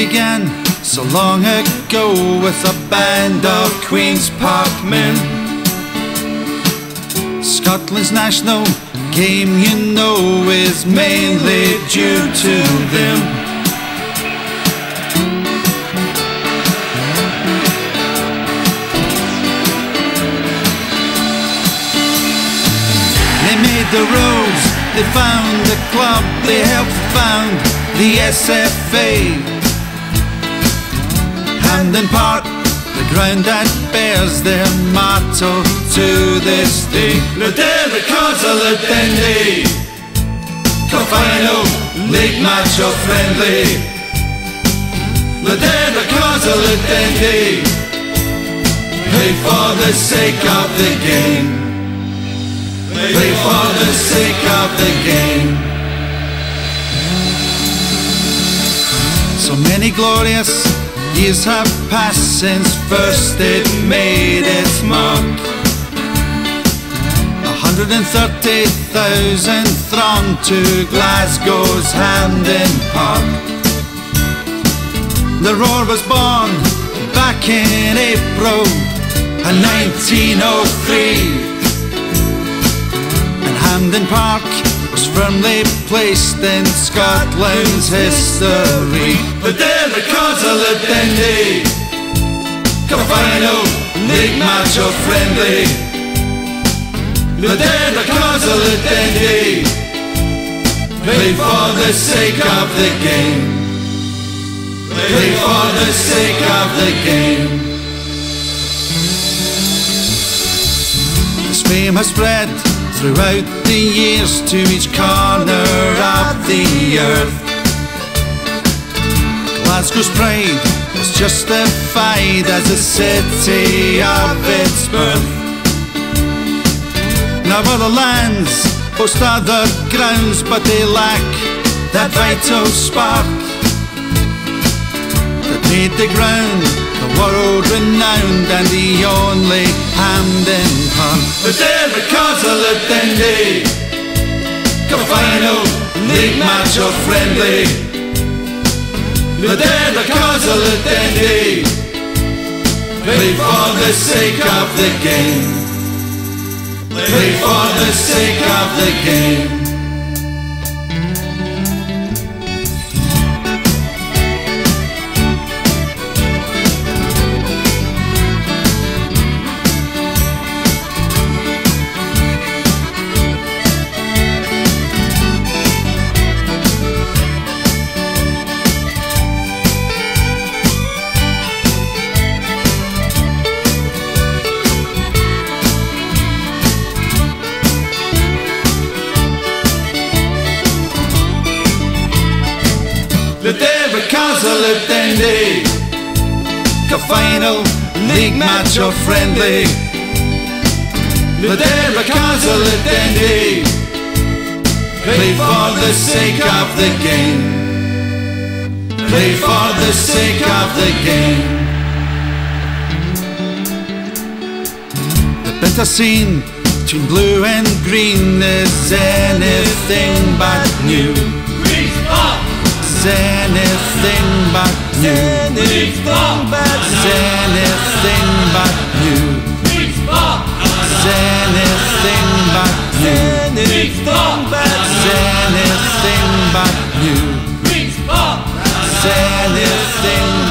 began so long ago with a band of Queen's Park men. Scotland's national game, you know, is mainly due to them. They made the rules, they found the club, they helped found the SFA. Hampden Park, the ground that bears their motto to this day. Le Derby Cosa Le Dendy, Final League match or friendly. Le Derby Cosa Le Dendy, play for the sake of the game. Play for the sake of the game. So many glorious years have passed since first it made its mark. 130,000 throng to Glasgow's Hampden Park. The Roar was born back in April 1903, and Hampden Park was firmly placed in Scotland's history. The Derby Cosa Le Dendy, Final League match or friendly. Le Derby Cosa Le Dendy, play for the sake of the game. Play for the sake of the game. This fame has spread throughout the years to each corner of the earth. Glasgow's pride was justified as a city of its birth. Now other lands boast other grounds, but they lack that vital spark that made the ground the world renowned and the only Hampden Park. The Derby Cosa Le Dendy, Final League match or friendly. The Derby Cosa Le Dendy, play for the sake of the game. Play for the sake of the game. Le Derby Cosa Le Dendy, Final League match or friendly. Le Derby Cosa Le Dendy, play for the sake of the game. Play for the sake of the game. The bitter scene between blue and green is anything but new. Anything but new. Anything but new. Anything but new. Anything but new. Anything but new. Anything